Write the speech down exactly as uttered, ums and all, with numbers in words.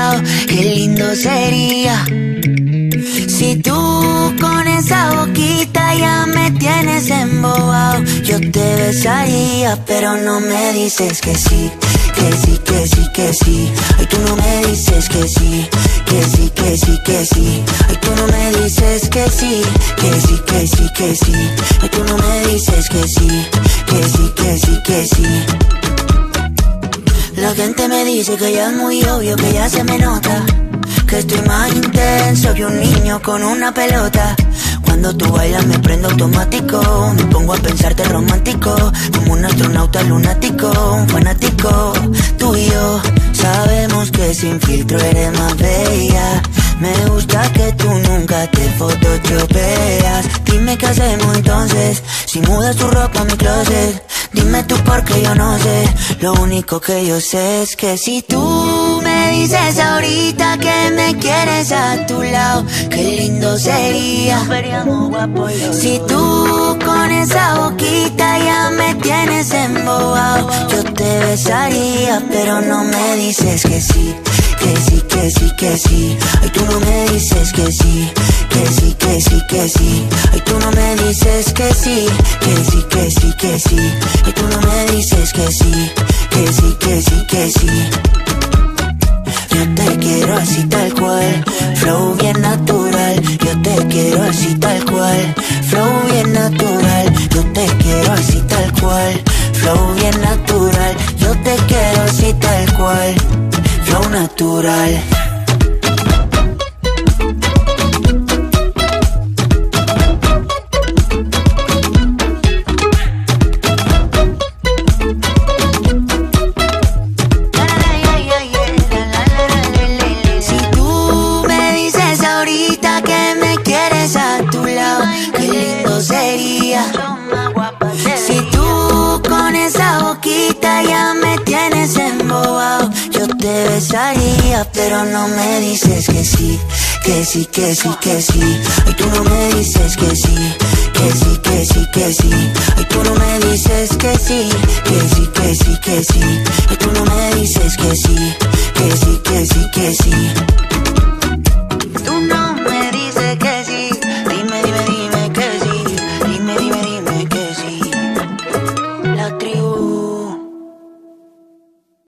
lado, qué lindo sería. Si tú con esa boquita ya me tienes embobado, yo te besaría, pero no me dices que sí, que sí, que sí, que sí. Ay, tú no me dices que sí, que sí, que sí, que sí. Ay, tú no me dices que sí, que sí, que sí, que sí. Ay, tú no me dices que sí, que sí, que sí, que sí. La gente me dice que ya es muy obvio, que ya se me nota, que estoy más intenso que un niño con una pelota. Cuando tú bailas me prendo automático, me pongo a pensarte romántico, como un astronauta lunático, un fanático. Tú y yo sabemos que sin filtro eres más bella. Me gusta que tú nunca te photoshopeas. Dime qué hacemos entonces, si mudas tu ropa a mi closet. Dime tú porque yo no sé, lo único que yo sé es que si tú me dices ahorita que me quieres a tu lado, qué lindo sería. Si tú con esa boquita ya me tienes embobado, yo te besaría, pero no me dices que sí, que sí, que sí, que sí. Ay, tú no me dices que sí, que sí, que sí, que sí. Ay, tú no me dices que sí, que sí, que sí, que sí. Ay, tú no me dices que sí, que sí, que sí, que sí. Yo te quiero así tal cual, flow bien natural. Yo te quiero así tal cual, flow bien natural. Yo te quiero así tal cual, flow bien natural. Yo te quiero así tal cual, flow natural. Si tú con esa boquita ya me tienes embobado, yo te besaría, pero no me dices que sí, que sí, que sí, que sí. Ay, tú no me dices que sí, que sí, que sí, que sí. Ay, tú no me dices que sí, que sí, que sí, que sí. Ay, tú no me dices que sí, que sí, que sí, que sí.